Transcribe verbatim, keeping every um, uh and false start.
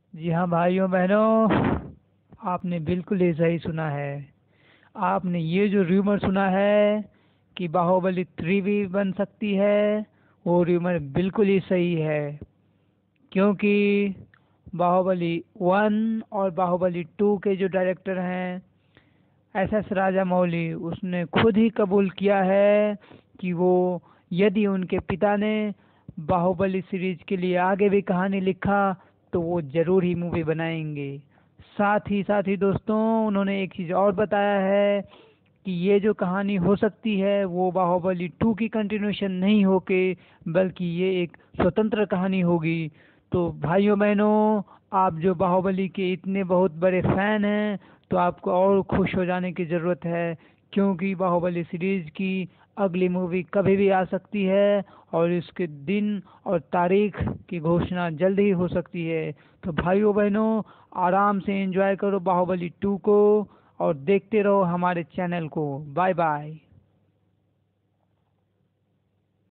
जी हाँ भाइयों बहनों, आपने बिल्कुल ही सही सुना है। आपने ये जो र्यूमर सुना है कि बाहुबली थ्री भी बन सकती है, वो र्यूमर बिल्कुल ही सही है। क्योंकि बाहुबली वन और बाहुबली टू के जो डायरेक्टर हैं एस एस राजामौली, उसने खुद ही कबूल किया है कि वो, यदि उनके पिता ने बाहुबली सीरीज के लिए आगे भी कहानी लिखा तो वो जरूर ही मूवी बनाएंगे। साथ ही साथ ही दोस्तों, उन्होंने एक चीज़ और बताया है कि ये जो कहानी हो सकती है वो बाहुबली टू की कंटिन्यूशन नहीं होके, बल्कि ये एक स्वतंत्र कहानी होगी। तो भाइयों बहनों, आप जो बाहुबली के इतने बहुत बड़े फैन हैं, तो आपको और खुश हो जाने की ज़रूरत है। क्योंकि बाहुबली सीरीज की अगली मूवी कभी भी आ सकती है और इसके दिन और तारीख की घोषणा जल्द ही हो सकती है। तो भाइयों बहनों, आराम से एंजॉय करो बाहुबली टू को और देखते रहो हमारे चैनल को। Bye bye.